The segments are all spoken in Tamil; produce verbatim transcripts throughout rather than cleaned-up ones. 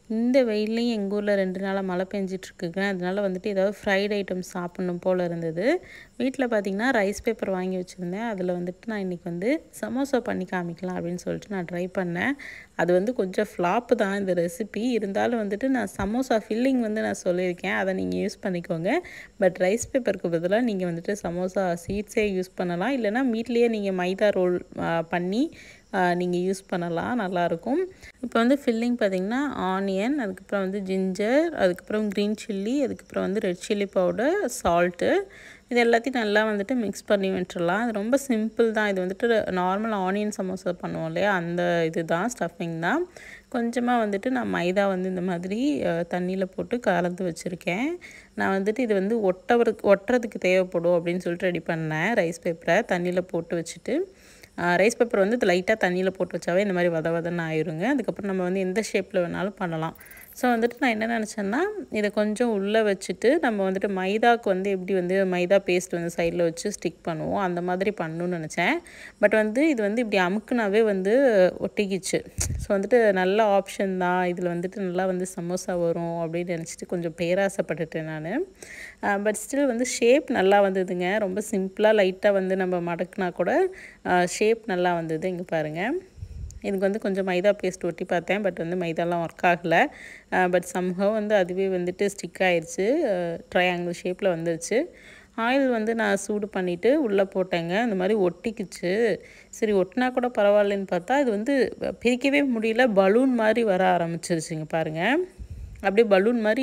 இந்த வெயில்லையும் எங்கள் ஊரில் ரெண்டு நாளாக மழை பெஞ்சிட்ருக்குங்க. அதனால வந்துட்டு ஏதாவது ஃப்ரைட் ஐட்டம்ஸ் சாப்பிட்ணும் போல் இருந்தது. வீட்டில் பார்த்திங்கன்னா ரைஸ் பேப்பர் வாங்கி வச்சுருந்தேன். அதில் வந்துட்டு நான் இன்றைக்கி வந்து சமோசா பண்ணி காமிக்கலாம் அப்படின்னு சொல்லிட்டு நான் ட்ரை பண்ணேன். அது வந்து கொஞ்சம் ஃப்ளாப்பு தான் இந்த ரெசிபி. இருந்தாலும் வந்துட்டு நான் சமோசா ஃபில்லிங் வந்து நான் சொல்லியிருக்கேன். அதை நீங்கள் யூஸ் பண்ணிக்கோங்க. பட் ரைஸ் பேப்பருக்கு பதிலாக நீங்கள் வந்துட்டு சமோசா சீட்ஸே யூஸ் பண்ணலாம். இல்லைனா வீட்லேயே நீங்கள் மைதா ரோல் பண்ணி நீங்கள் யூஸ் பண்ணலாம், நல்லாயிருக்கும். இப்போ வந்து ஃபில்லிங் பார்த்திங்கன்னா ஆனியன், அதுக்கப்புறம் வந்து ஜிஞ்சர், அதுக்கப்புறம் க்ரீன் சில்லி, அதுக்கப்புறம் வந்து ரெட் சில்லி பவுடர், சால்ட்டு, இது எல்லாத்தையும் நல்லா வந்துட்டு மிக்ஸ் பண்ணி விட்டுறலாம். அது ரொம்ப சிம்பிள் தான். இது வந்துட்டு நார்மல் ஆனியன் சமோசா பண்ணுவோம் இல்லையா, அந்த இது தான் ஸ்டஃபிங் தான். கொஞ்சமாக வந்துட்டு நான் மைதா வந்து இந்த மாதிரி தண்ணியில் போட்டு கலந்து வச்சுருக்கேன். நான் வந்துட்டு இது வந்து ஒட்டவருக்கு ஒட்டுறதுக்கு தேவைப்படும் அப்படின்னு சொல்லிட்டு ரெடி பண்ணேன். ரைஸ் பேப்பரை தண்ணியில் போட்டு வச்சுட்டு, ரைஸ் பேப்பர் வந்து இது லைட்டாக தண்ணியில் போட்டு வச்சாவே இந்த மாதிரி வத வதன்னு ஆயிருங்க. அதுக்கப்புறம் நம்ம வந்து எந்த ஷேப்பில் வேணாலும் பண்ணலாம். ஸோ வந்துட்டு நான் என்ன நினச்சேன்னா, இதை கொஞ்சம் உள்ளே வச்சுட்டு நம்ம வந்துட்டு மைதாவுக்கு வந்து எப்படி வந்து மைதா பேஸ்ட் வந்து சைடில் வச்சு ஸ்டிக் பண்ணுவோம், அந்த மாதிரி பண்ணணும்னு நினச்சேன். பட் வந்து இது வந்து இப்படி அமுக்குனாவே வந்து ஒட்டிக்கிச்சு. ஸோ வந்துட்டு நல்ல ஆப்ஷன் தான், இதில் வந்துட்டு நல்லா வந்து சமோசா வரும் அப்படின்னு நினச்சிட்டு கொஞ்சம் பேராசைப்பட்டுட்டேன் நான். பட் ஸ்டில் வந்து ஷேப் நல்லா வந்ததுங்க. ரொம்ப சிம்பிளாக லைட்டாக வந்து நம்ம மடக்குனா கூட ஷேப் நல்லா வந்தது. இங்கே பாருங்கள், இதுக்கு வந்து கொஞ்சம் மைதா பேஸ்ட் ஒட்டி பார்த்தேன். பட் வந்து மைதாலாம் ஒர்க் ஆகலை. பட் சம்ஹவ் வந்து அதுவே வந்துட்டு ஸ்டிக் ஆயிடுச்சு, ட்ரையாங்கிள் ஷேப்பில் வந்துருச்சு. ஆயில் வந்து நான் சூடு பண்ணிவிட்டு உள்ளே போட்டேங்க. அந்த மாதிரி ஒட்டிக்குச்சு. சரி ஒட்டினா கூட பரவாயில்லன்னு பார்த்தா இது வந்து பிரிக்கவே முடியல, பலூன் மாதிரி வர ஆரம்பிச்சிருச்சுங்க பாருங்கள். அப்படியே பலூன் மாதிரி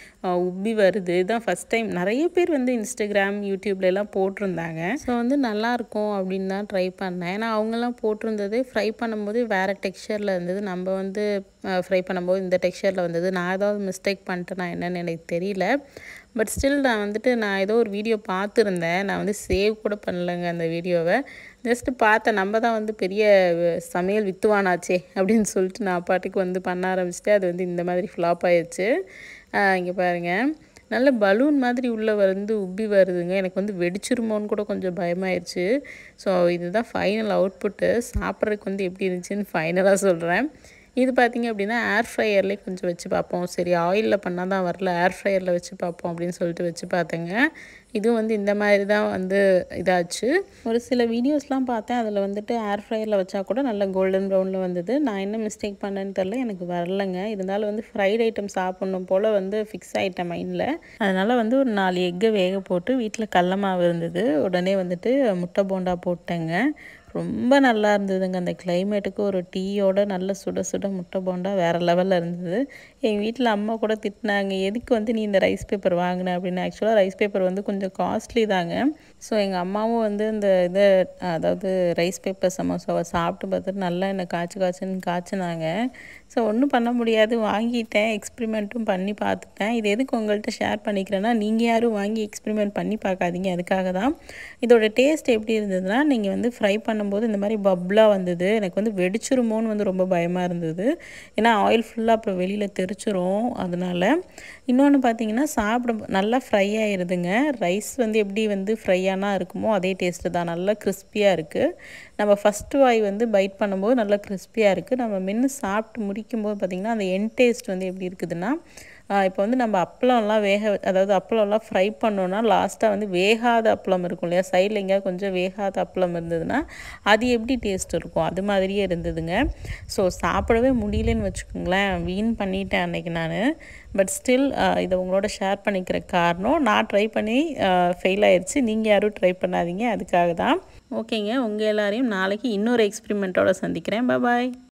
உப்பி வருது. இதுதான் ஃபஸ்ட் டைம். நிறைய பேர் வந்து இன்ஸ்டாகிராம், யூடியூப்லலாம் போட்டிருந்தாங்க. ஸோ வந்து நல்லாயிருக்கும் அப்படின்னு தான் ட்ரை பண்ணேன். ஏன்னா அவங்கெல்லாம் போட்டிருந்தது ஃப்ரை பண்ணும்போது வேறு டெக்ஸ்சரில் இருந்தது, நம்ம வந்து ஃப்ரை பண்ணும்போது இந்த டெக்ஸ்சரில் வந்தது. நான் ஏதாவது மிஸ்டேக் பண்ணிட்டேன், நான் என்னென்னு எனக்கு தெரியல. பட் ஸ்டில் நான் வந்துட்டு நான் ஏதோ ஒரு வீடியோ பார்த்துருந்தேன். நான் வந்து சேவ் கூட பண்ணலைங்க அந்த வீடியோவை. ஜஸ்ட்டு பார்த்தேன், நம்ம தான் வந்து பெரிய சமையல் வித்துவானாச்சே அப்படின்னு சொல்லிட்டு நான் பாட்டுக்கு வந்து பண்ண ஆரம்பிச்சிட்டு அது வந்து இந்த மாதிரி ஃப்ளாப் ஆயிடுச்சு. இங்கே பாருங்கள், நல்ல பலூன் மாதிரி உள்ளே வந்து உப்பி வருதுங்க. எனக்கு வந்து வெடிச்சிருமோன்னு கூட கொஞ்சம் பயமாயிடுச்சு. ஸோ இதுதான் ஃபைனல் அவுட்புட்டு. சாப்பிட்றதுக்கு வந்து எப்படி இருந்துச்சுன்னு ஃபைனலாக சொல்கிறேன். இது பார்த்திங்க அப்படின்னா ஏர் ஃப்ரையர்லேயே கொஞ்சம் வச்சு பார்ப்போம். சரி ஆயிலில் பண்ணால் தான் வரல, ஏர் ஃப்ரையரில் வச்சு பார்ப்போம் அப்படின்னு சொல்லிட்டு வச்சு பார்த்தேங்க. இதுவும் வந்து இந்த மாதிரி தான் வந்து இதாச்சு. ஒரு சில வீடியோஸ்லாம் பார்த்தேன், அதில் வந்துட்டு ஏர் ஃப்ரையரில் வச்சா கூட நல்லா கோல்டன் ப்ரௌனில் வந்தது. நான் என்ன மிஸ்டேக் பண்ணேன்னு தெரில, எனக்கு வரலைங்க. இருந்தாலும் வந்து ஃப்ரைட் ஐட்டம் சாப்பிட்ணும் போல் வந்து ஃபிக்ஸ் ஆகிட்டேன் மைண்டில். அதனால் வந்து ஒரு நாலு எக்கை வேக போட்டு வீட்டில் கடல மாவு இருந்தது, உடனே வந்துட்டு முட்டை போண்டா போட்டேங்க. ரொம்ப நல்லா இருந்ததுங்க. அந்த கிளைமேட்டுக்கு ஒரு டீயோட நல்ல சுட சுட முட்டை போண்டா வேறு லெவலில் இருந்தது. எங்கள் வீட்டில் அம்மா கூட திட்டினாங்க, எதுக்கு வந்து நீ இந்த ரைஸ் பேப்பர் வாங்கின அப்படின்னு. ஆக்சுவலாக ரைஸ் பேப்பர் வந்து கொஞ்சம் காஸ்ட்லி தாங்க. ஸோ எங்கள் அம்மாவும் வந்து இந்த இதை அதாவது ரைஸ் பேப்பர் சமோசாவை சாப்பிட்டு பார்த்துட்டு நல்லா என்னை காய்ச்சி காய்ச்சின்னு காய்ச்சினாங்க. ஸோ ஒன்றும் பண்ண முடியாது, வாங்கிட்டேன். எக்ஸ்பிரிமெண்ட்டும் பண்ணி பார்த்துட்டேன். இது எதுக்கு உங்கள்கிட்ட ஷேர் பண்ணிக்கிறேன்னா, நீங்கள் யாரும் வாங்கி எக்ஸ்பிரிமெண்ட் பண்ணி பார்க்காதீங்க, அதுக்காக தான். இதோட டேஸ்ட் எப்படி இருந்ததுன்னா, நீங்கள் வந்து ஃப்ரை பண்ணும்போது இந்த மாதிரி பப்ளாக வந்தது. எனக்கு வந்து வெடிச்சிருமோன்னு வந்து ரொம்ப பயமாக இருந்தது. ஏன்னா ஆயில் ஃபுல்லாக அப்புறம் வெளியில் தெரிச்சிரும். அதனால் இன்னொன்று பார்த்தீங்கன்னா, சாப்பிட நல்லா ஃப்ரை ஆகிடுதுங்க. ரைஸ் வந்து எப்படி வந்து ஃப்ரையானா இருக்குமோ அதே டேஸ்ட்டு தான். நல்லா கிறிஸ்பியாக இருக்குது. நம்ம ஃபஸ்ட்டு வாய் வந்து பைட் பண்ணும்போது நல்லா கிறிஸ்பியாக இருக்குது. நம்ம மென்று சாப்பிட்டு முடிக்கும்போது பார்த்திங்கன்னா அந்த என் டேஸ்ட் வந்து எப்படி இருக்குதுன்னா, இப்போ வந்து நம்ம அப்பளம்லாம் வேக அதாவது அப்பளம்லாம் ஃப்ரை பண்ணோன்னா லாஸ்ட்டாக வந்து வேகாத அப்பளம் இருக்கும் இல்லையா, சைடில் எங்கேயா கொஞ்சம் வேகாத அப்பளம் இருந்ததுன்னா அது எப்படி டேஸ்ட் இருக்கும், அது மாதிரியே இருந்ததுங்க. ஸோ சாப்பிடவே முடியலன்னு வச்சுக்கோங்களேன், வீண் பண்ணிட்டேன் அன்றைக்கி நான். பட் ஸ்டில் இதை உங்களோட ஷேர் பண்ணிக்கிற காரணம், நான் ட்ரை பண்ணி ஃபெயில் ஆயிடுச்சு, நீங்கள் யாரும் ட்ரை பண்ணாதீங்க, அதுக்காக தான். ஓகேங்க, உங்கள் எல்லாரையும் நாளைக்கு இன்னொரு எக்ஸ்பிரிமெண்ட்டோட சந்திக்கிறேன். பாய்.